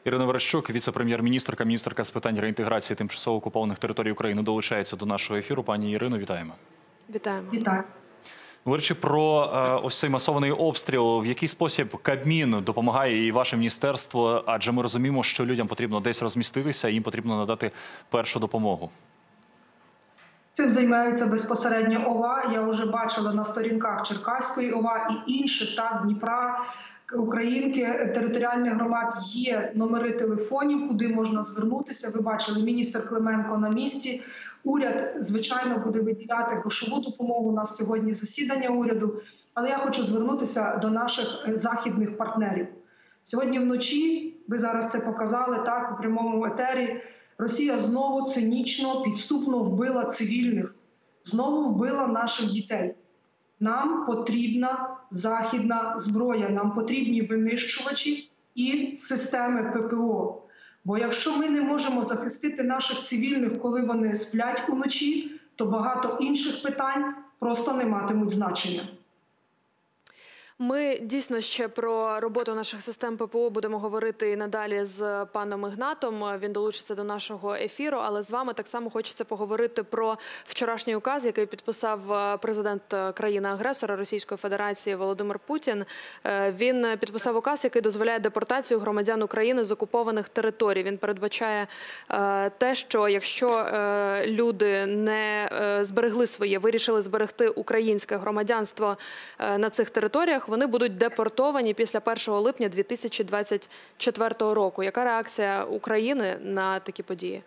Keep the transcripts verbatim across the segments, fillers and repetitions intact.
Ірина Верещук, віце-прем'єр-міністрка, міністерка з питань реінтеграції тимчасово окупованих територій України, долучається до нашого ефіру. Пані Ірино, вітаємо. Вітаємо. Вітаю. Говорячи про е, ось цей масований обстріл, в який спосіб Кабмін допомагає і ваше міністерство, адже ми розуміємо, що людям потрібно десь розміститися, їм потрібно надати першу допомогу. Цим займаються безпосередньо ОВА. Я вже бачила на сторінках Черкаської ОВА і інших, так, Дніпра, Українки, територіальних громад є номери телефонів, куди можна звернутися. Ви бачили, міністр Клименко на місці. Уряд, звичайно, буде виділяти грошову допомогу. У нас сьогодні засідання уряду. Але я хочу звернутися до наших західних партнерів. Сьогодні вночі, ви зараз це показали, так, у прямому етері, Росія знову цинічно, підступно вбила цивільних, знову вбила наших дітей. Нам потрібна західна зброя, нам потрібні винищувачі і системи ППО. Бо якщо ми не можемо захистити наших цивільних, коли вони сплять уночі, то багато інших питань просто не матимуть значення. Ми дійсно ще про роботу наших систем ППО будемо говорити і надалі з паном Ігнатом. Він долучиться до нашого ефіру, але з вами так само хочеться поговорити про вчорашній указ, який підписав президент країни-агресора Російської Федерації Володимир Путін. Він підписав указ, який дозволяє депортацію громадян України з окупованих територій. Він передбачає те, що якщо люди не зберегли своє, вирішили зберегти українське громадянство на цих територіях, вони будуть депортовані після першого липня дві тисячі двадцять четвертого року. Яка реакція України на такі події?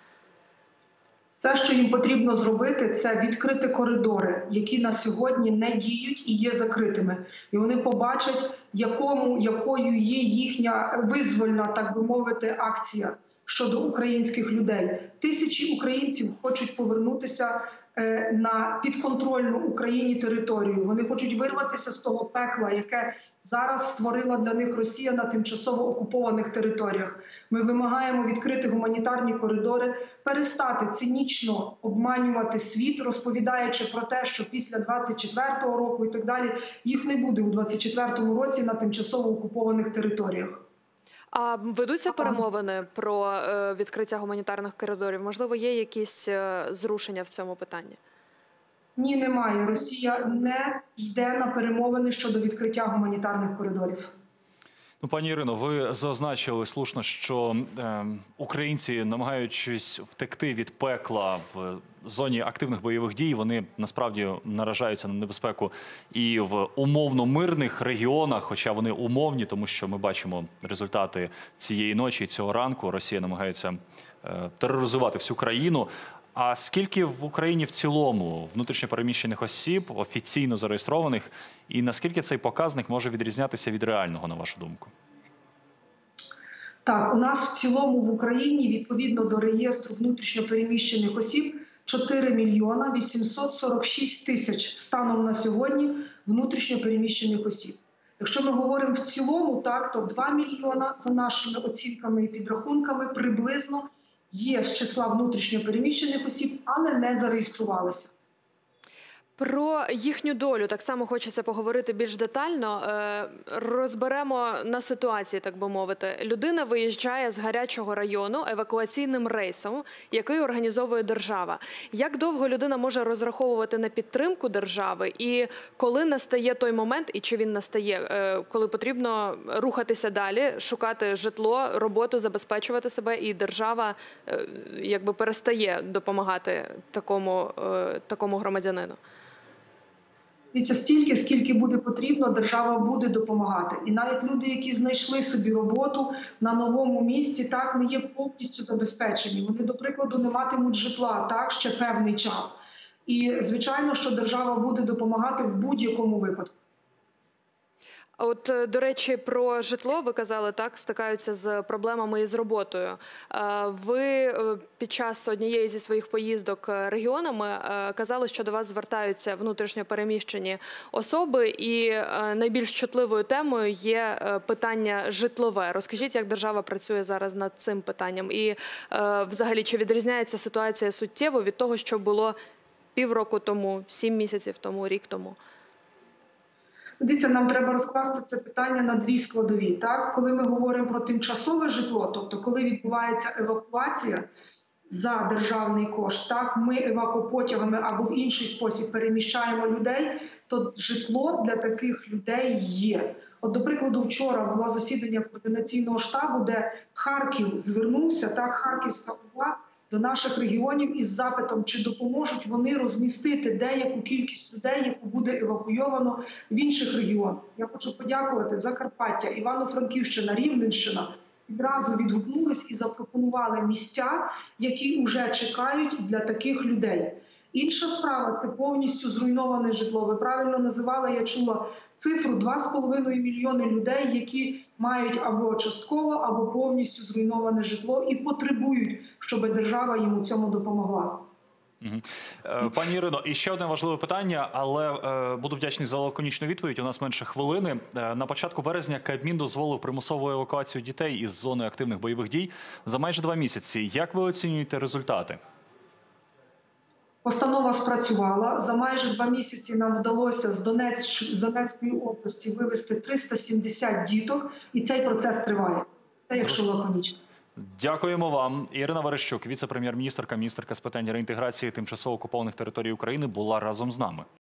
Все, що їм потрібно зробити, це відкрити коридори, які на сьогодні не діють і є закритими. І вони побачать, якому, якою є їхня визвольна, так би мовити, акція щодо українських людей. Тисячі українців хочуть повернутися на підконтрольну Україні територію. Вони хочуть вирватися з того пекла, яке зараз створила для них Росія на тимчасово окупованих територіях. Ми вимагаємо відкрити гуманітарні коридори, перестати цинічно обманювати світ, розповідаючи про те, що після двадцять четвертого року і так далі їх не буде у двадцять четвертому році на тимчасово окупованих територіях. А ведуться перемовини про відкриття гуманітарних коридорів? Можливо, є якісь зрушення в цьому питанні? Ні, немає. Росія не йде на перемовини щодо відкриття гуманітарних коридорів. Ну, пані Ірино, ви зазначили слушно, що е, українці, намагаючись втекти від пекла в зоні активних бойових дій, вони насправді наражаються на небезпеку і в умовно мирних регіонах, хоча вони умовні, тому що ми бачимо результати цієї ночі і цього ранку. Росія намагається е, тероризувати всю країну. А скільки в Україні в цілому внутрішньопереміщених осіб, офіційно зареєстрованих, і наскільки цей показник може відрізнятися від реального, на вашу думку? Так, у нас в цілому в Україні, відповідно до реєстру внутрішньопереміщених осіб, чотири мільйона вісімсот сорок шість тисяч станом на сьогодні внутрішньопереміщених осіб. Якщо ми говоримо в цілому, так, то два мільйона, за нашими оцінками і підрахунками, приблизно є з числа внутрішньопереміщених осіб, але не зареєструвалися. Про їхню долю так само хочеться поговорити більш детально. Розберемо на ситуації, так би мовити. Людина виїжджає з гарячого району евакуаційним рейсом, який організовує держава. Як довго людина може розраховувати на підтримку держави? І коли настає той момент, і чи він настає, коли потрібно рухатися далі, шукати житло, роботу, забезпечувати себе, і держава якби перестає допомагати такому, такому громадянину? Дивіться, стільки, скільки буде потрібно, держава буде допомагати. І навіть люди, які знайшли собі роботу на новому місці, так, не є повністю забезпечені. Вони, до прикладу, не матимуть житла, так, ще певний час. І, звичайно, що держава буде допомагати в будь-якому випадку. От, до речі, про житло ви казали, так, стикаються з проблемами із роботою. Ви під час однієї зі своїх поїздок регіонами казали, що до вас звертаються внутрішньо переміщені особи, і найбільш чутливою темою є питання житлове. Розкажіть, як держава працює зараз над цим питанням? І взагалі, чи відрізняється ситуація суттєво від того, що було півроку тому, сім місяців тому, рік тому? Дивіться, нам треба розкласти це питання на дві складові. Так, коли ми говоримо про тимчасове житло, тобто коли відбувається евакуація за державний кошт, так ми евакопотягами або в інший спосіб переміщаємо людей, то житло для таких людей є. От, до прикладу, вчора було засідання координаційного штабу, де Харків звернувся, так, Харківська ОВА, до наших регіонів із запитом, чи допоможуть вони розмістити деяку кількість людей, яку буде евакуйовано в інших регіонах. Я хочу подякувати Закарпаття, Івано-Франківщина, Рівненщина. Відразу відгукнулись і запропонували місця, які вже чекають для таких людей. Інша справа – це повністю зруйноване житло. Ви правильно називали, я чула цифру, два з половиною мільйони людей, які мають або частково, або повністю зруйноване житло і потребують, щоб держава їм у цьому допомогла. Мгм. Е, Пані Ірино, і ще одне важливе питання, але е, буду вдячний за лаконічну відповідь. У нас менше хвилини. Е, на початку березня Кабмін дозволив примусову евакуацію дітей із зони активних бойових дій за майже два місяці. Як ви оцінюєте результати? Постанова спрацювала. За майже два місяці нам вдалося з Донець- з Донецької області вивезти триста сімдесят діток, і цей процес триває. Це якщо лаконічно. Дякуємо вам. Ірина Верещук, віце-прем'єр-міністерка, міністерка з питань реінтеграції тимчасово окупованих територій України, була разом з нами.